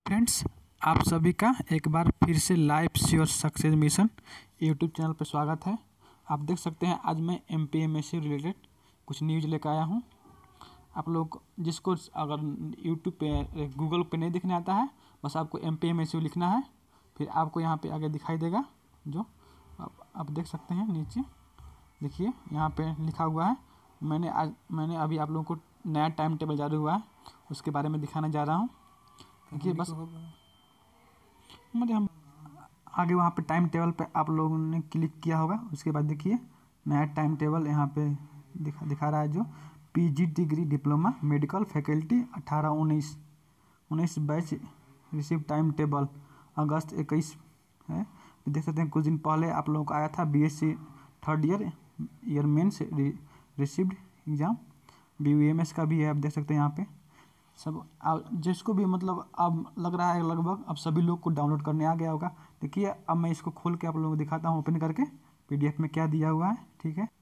Friends, आप सभी का एक बार फिर से live sure success mission YouTube channel पर स्वागत है। आप देख सकते हैं आज मैं एमपीएमएससी रिलेटेड कुछ न्यूज़ लेकर आया हूं। आप लोग जिसको अगर यूट्यूब पे गूगल पे नहीं दिखने आता है, बस आपको एमपीएमएससी लिखना है, फिर आपको यहाँ पे आगे दिखाई देगा। जो आप देख सकते हैं नीचे देखिए यहाँ पे लिखा हुआ है। मैंने अभी आप लोगों को नया टाइम टेबल जारी हुआ है, उसके बारे में दिखाने जा रहा हूँ। देखिए बस मतलब हम आगे वहाँ पे टाइम टेबल पे आप लोगों ने क्लिक किया होगा। उसके बाद देखिए नया टाइम टेबल यहाँ पे दिखा रहा है। जो PG degree diploma medical faculty 18-19 batch receive time table अगस्त 21 है। देख सकते हैं कुछ दिन पहले आप लोगों को आया था BSc third year mains received exam. BUMS का भी है, आप देख सकते हैं यहाँ पे सब। जिसको भी मतलब अब लग रहा है लगभग अब सभी लोग को डाउनलोड करने आ गया होगा। देखिए अब मैं इसको खोल के आप लोगों को दिखाता हूँ ओपन करके पीडीएफ में क्या दिया हुआ है। ठीक है,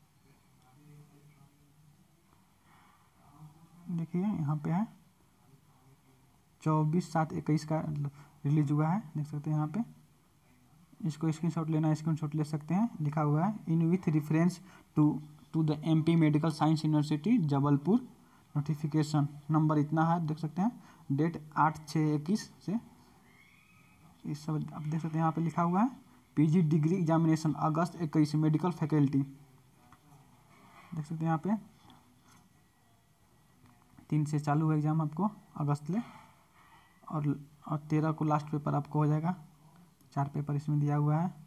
देखिए यहाँ पे है 24/7/21 का रिलीज हुआ है। देख सकते हैं यहाँ पे, इसको स्क्रीनशॉट लेना है, स्क्रीनशॉट ले सकते हैं। लिखा हुआ है in with reference to the MP medical science university Jabalpur. Notification number इतना है, देख सकते हैं। डेट 8/6/21 से इस सब आप देख सकते हैं यहाँ पे लिखा हुआ है। पीजी डिग्री एग्जामिनेशन अगस्त 21 मेडिकल फैकल्टी, देख सकते हैं यहाँ पे 3 से चालू है एग्ज़ाम आपको अगस्त ले, और 13 को लास्ट पेपर आपको हो जाएगा। 4 पेपर इसमें दिया हुआ है।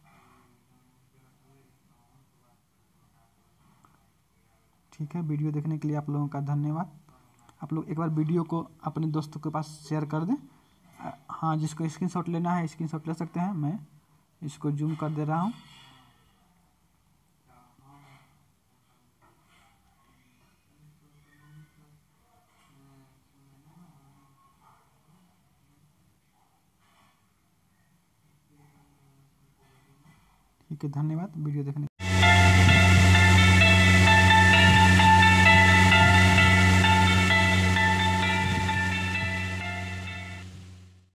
ठीक है, वीडियो देखने के लिए आप लोगों का धन्यवाद। आप लोग एक बार वीडियो को अपने दोस्तों के पास शेयर कर दें। हाँ, जिसको स्क्रीनशॉट लेना है स्क्रीनशॉट ले सकते हैं। मैं इसको जूम कर दे रहा हूँ। ठीक है, धन्यवाद वीडियो देखने